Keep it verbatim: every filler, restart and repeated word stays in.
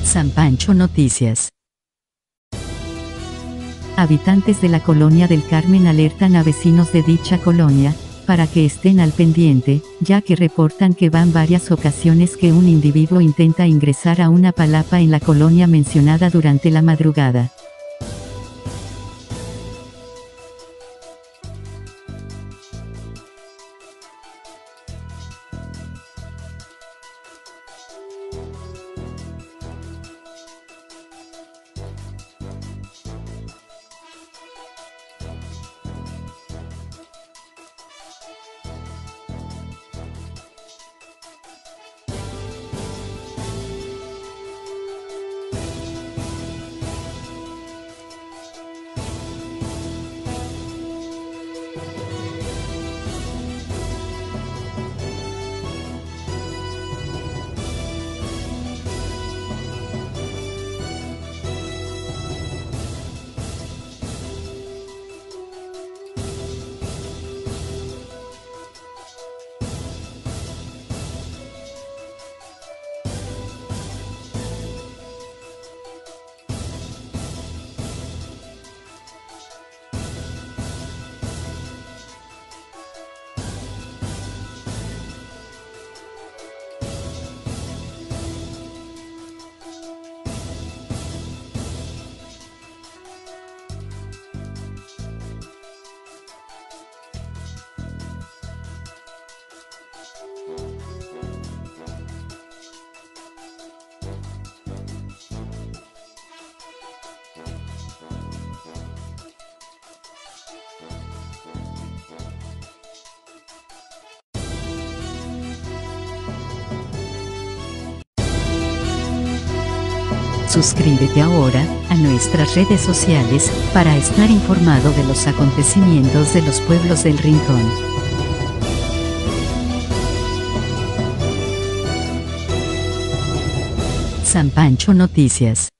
San Pancho Noticias. Habitantes de la Colonia del Carmen alertan a vecinos de dicha colonia, para que estén al pendiente, ya que reportan que van varias ocasiones que un individuo intenta ingresar a una palapa en la colonia mencionada durante la madrugada. Suscríbete ahora a nuestras redes sociales para estar informado de los acontecimientos de los pueblos del Rincón. San Pancho Noticias.